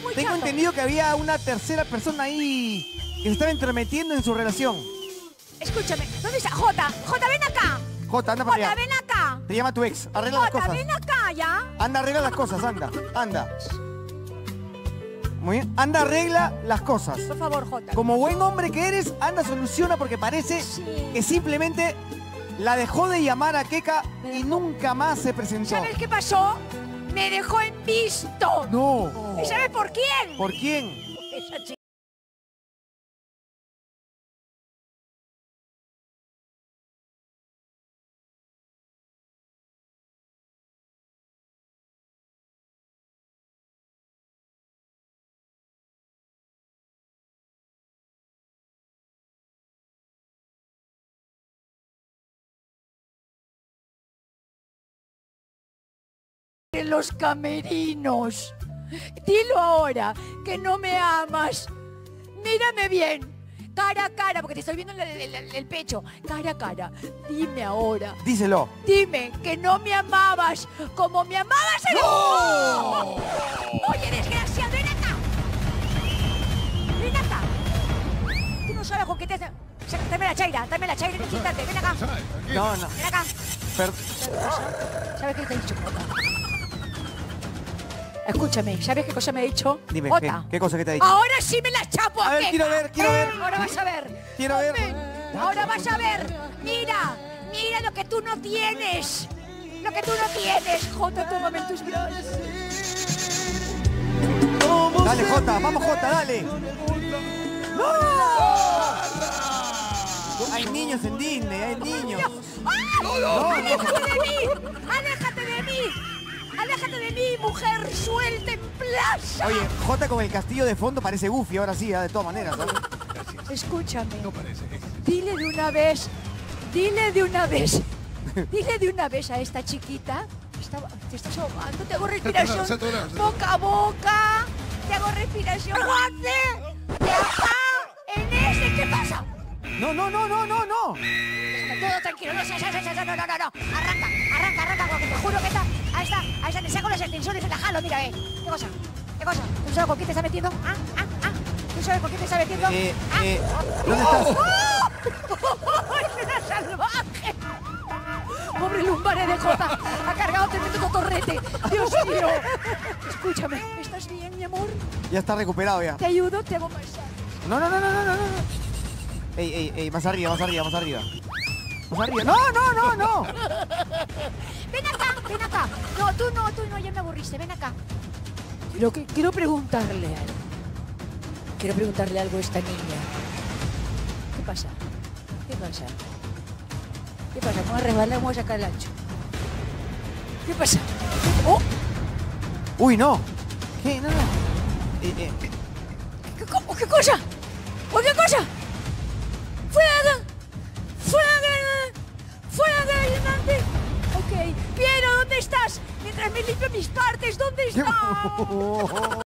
muy Tengo chato. entendido que había una tercera persona ahí que se estaba entrometiendo en su relación. Escúchame, ¿dónde está? Jota, ven acá. Jota, anda para Jota, allá. ven acá. Te llama tu ex. Arregla las Jota, cosas. ven acá ya. Anda, arregla las cosas, anda. Anda. Muy bien. Anda, arregla las cosas. Por favor, Jota. Como buen hombre que eres, anda, soluciona porque parece Sí. que simplemente la dejó de llamar a Keka y nunca más se presentó. ¿Sabes qué pasó? Me dejó en visto. No. ¿Y sabes por quién? ¿Por quién? Esa chica. En los camerinos. Dilo ahora, que no me amas. Mírame bien. Cara a cara, porque te estoy viendo el pecho. Cara a cara. Dime ahora. Díselo. Dime que no me amabas como me amabas en ¡No! Oye, desgraciado, ven acá. Ven acá. Tú no sabes con qué te hace... Tráeme la chaira en este instante. Ven acá. No, no. Ven acá. ¿Sabes qué te he dicho, Jota? Escúchame, ¿sabes qué cosa me ha dicho? Dime, Jota. ¿qué cosa que te ha dicho? Ahora sí me las chapo A ver, Keka. quiero ver. Ahora vas a ver. Quiero ver. Ven, ahora vas a ver. Mira lo que tú no tienes. Lo que tú no tienes. Jota, tómame en tus brazos. Dale, Jota, vamos, Jota, dale. ¡No! Hay niños en Disney, hay niños. ¡Ah! ¡Aléjate de mí! ¡Aléjate de mí! ¡Aléjate de mí, mujer suelta en plaza! Oye, Jota con el castillo de fondo parece Goofy ahora sí, de todas maneras. ¿Sabes? Escúchame. No parece. Dile de una vez a esta chiquita. Te estás ahogando, te hago respiración Saturado. boca a boca. Te hago respiración fuerte. De acá, en este, ¿qué pasa? No. Todo tranquilo, no. Arranca, porque te juro que está. Ahí está, te saco los extensores y la jalo, mira, ¿Qué cosa? ¿Tú sabes con quién te está metiendo? ¿Tú sabes con quién te está metiendo? ¿Dónde estás? ¡Ay, una salvaje! Pobre lumbares de Jota, ha cargado tremendo cotorrete. Dios mío. Escúchame, ¿estás bien, mi amor? Ya está recuperado ya. Te ayudo, te hago masaje. No. Ey, más arriba. Más arriba. No. Ven acá. No, tú no, ya me aburriste, ven acá. Quiero preguntarle algo. Quiero preguntarle algo a esta niña. ¿Qué pasa? Vamos a resbalar, vamos a sacar el ancho. ¿Qué pasa? ¡Oh! Uy, no. ¿Qué? No. ¿Qué cosa? ¿Qué cosa? ¡Fuera, ayudante! Ok, Piero, ¿dónde estás? Mientras me limpio mis partes, ¿dónde estás?